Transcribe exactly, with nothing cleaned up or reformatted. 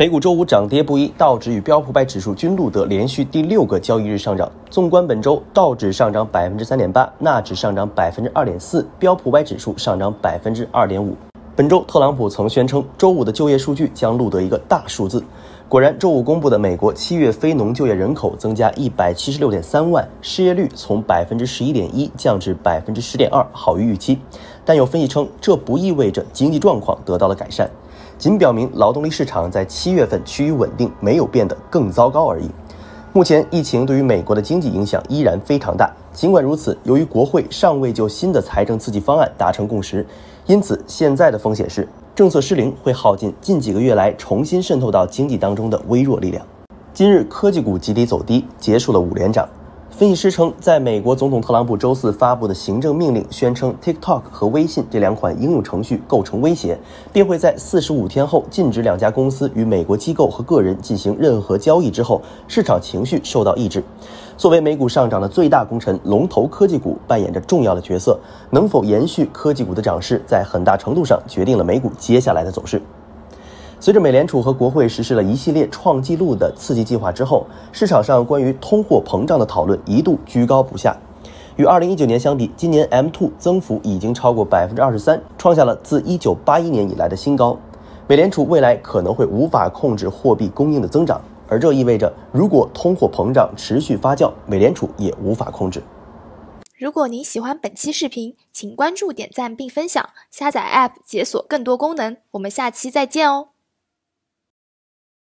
美股周五涨跌不一，道指与标普百指数均录得连续第六个交易日上涨。纵观本周，道指上涨 百分之三点八， 纳指上涨 百分之二点四， 标普百指数上涨 百分之二点五。本周特朗普曾宣称，周五的就业数据将录得一个大数字。果然，周五公布的美国七月非农就业人口增加 一百七十六点三万，失业率从 百分之十一点一 降至 百分之十点二， 好于预期。但有分析称，这不意味着经济状况得到了改善，仅表明劳动力市场在七月份趋于稳定，没有变得更糟糕而已。目前疫情对于美国的经济影响依然非常大，尽管如此，由于国会尚未就新的财政刺激方案达成共识，因此现在的风险是政策失灵会耗尽近几个月来重新渗透到经济当中的微弱力量。今日科技股集体走低，结束了五连涨。分析师称，在美国总统特朗普周四发布的行政命令宣称 TikTok 和微信这两款应用程序构成威胁，便会在四十五天后禁止两家公司与美国机构和个人进行任何交易之后，市场情绪受到抑制。作为美股上涨的最大功臣，龙头科技股扮演着重要的角色，能否延续科技股的涨势，在很大程度上决定了美股接下来的走势。随着美联储和国会实施了一系列创纪录的刺激计划之后，市场上关于通货膨胀的讨论一度居高不下。与二零一九年相比，今年 M 二 增幅已经超过 百分之二十三， 创下了自一九八一年以来的新高。美联储未来可能会无法控制货币供应的增长，而这意味着如果通货膨胀持续发酵，美联储也无法控制。 如果您喜欢本期视频，请关注、点赞并分享，下载 App 解锁更多功能。我们下期再见哦。